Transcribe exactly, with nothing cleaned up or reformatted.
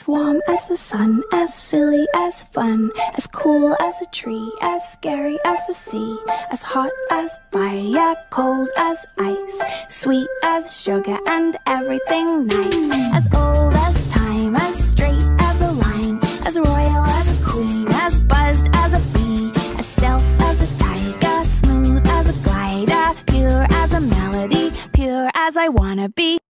As warm as the sun, as silly as fun, as cool as a tree, as scary as the sea, as hot as fire, cold as ice, sweet as sugar and everything nice. As old as time, as straight as a line, as royal as a queen, as buzzed as a bee, as stealth as a tiger, smooth as a glider, pure as a melody, pure as I wanna be.